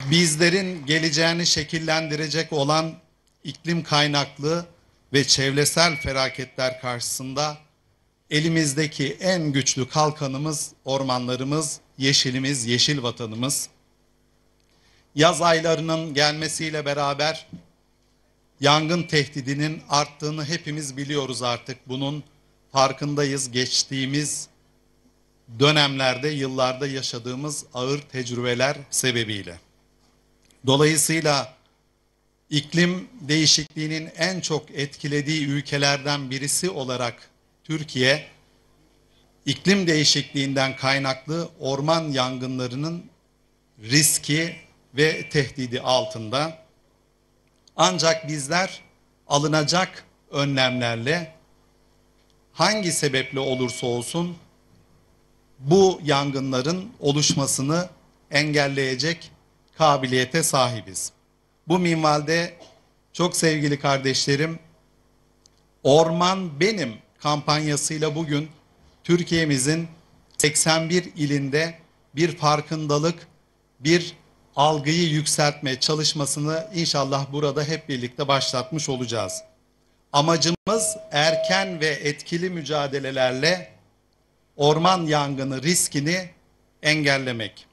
bizlerin geleceğini şekillendirecek olan iklim kaynaklı ve çevresel felaketler karşısında elimizdeki en güçlü kalkanımız ormanlarımız, yeşilimiz, yeşil vatanımız. Yaz aylarının gelmesiyle beraber yangın tehdidinin arttığını hepimiz biliyoruz artık. Bunun farkındayız. Geçtiğimiz dönemlerde, yıllarda yaşadığımız ağır tecrübeler sebebiyle. Dolayısıyla iklim değişikliğinin en çok etkilediği ülkelerden birisi olarak Türkiye, iklim değişikliğinden kaynaklı orman yangınlarının riski ve tehdidi altında. Ancak bizler alınacak önlemlerle hangi sebeple olursa olsun bu yangınların oluşmasını engelleyecek kabiliyete sahibiz. Bu minvalde çok sevgili kardeşlerim, Orman Benim kampanyasıyla bugün Türkiye'mizin 81 ilinde bir farkındalık, bir algıyı yükseltme çalışmasını inşallah burada hep birlikte başlatmış olacağız. Amacımız erken ve etkili mücadelelerle orman yangını riskini engellemek.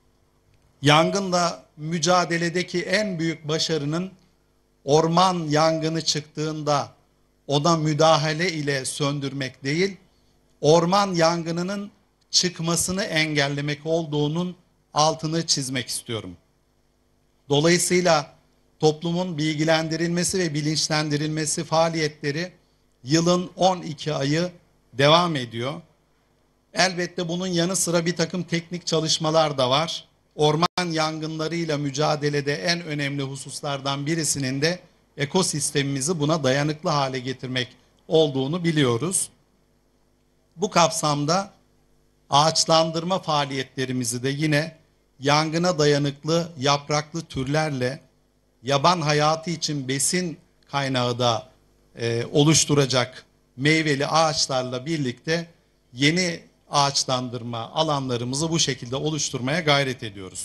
Yangınla mücadeledeki en büyük başarının orman yangını çıktığında ona müdahale ile söndürmek değil, orman yangınının çıkmasını engellemek olduğunun altını çizmek istiyorum. Dolayısıyla toplumun bilgilendirilmesi ve bilinçlendirilmesi faaliyetleri yılın 12 ayı devam ediyor. Elbette bunun yanı sıra bir takım teknik çalışmalar da var. Orman yangınlarıyla mücadelede en önemli hususlardan birisinin de ekosistemimizi buna dayanıklı hale getirmek olduğunu biliyoruz. Bu kapsamda ağaçlandırma faaliyetlerimizi de yine yangına dayanıklı yapraklı türlerle yaban hayatı için besin kaynağı da oluşturacak meyveli ağaçlarla birlikte yeni ağaçlandırma alanlarımızı bu şekilde oluşturmaya gayret ediyoruz.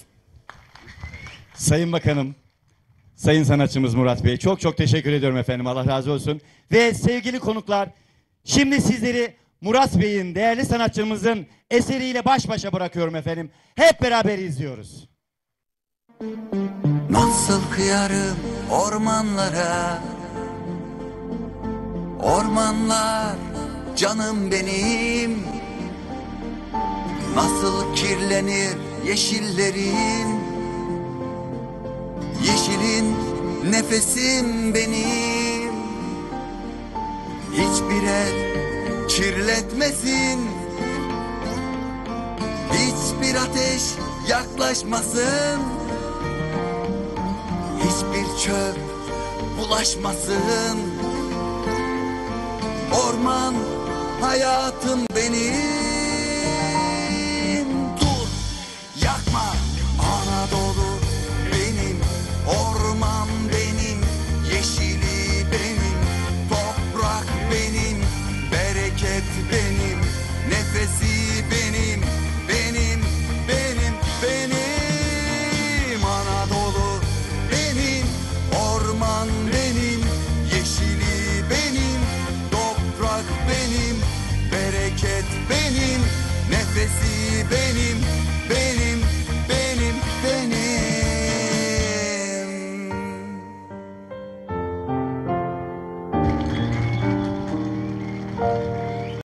Sayın Bakanım, Sayın sanatçımız Murat Bey, çok çok teşekkür ediyorum efendim. Allah razı olsun. Ve sevgili konuklar, şimdi sizleri Murat Bey'in, değerli sanatçımızın eseriyle baş başa bırakıyorum efendim. Hep beraber izliyoruz. Nasıl kıyarım ormanlara, ormanlar canım benim. Nasıl kirlenir yeşillerim, yeşilin nefesim benim. Hiçbir el kirletmesin, hiçbir ateş yaklaşmasın, hiçbir çöp bulaşmasın. Orman hayatım benim.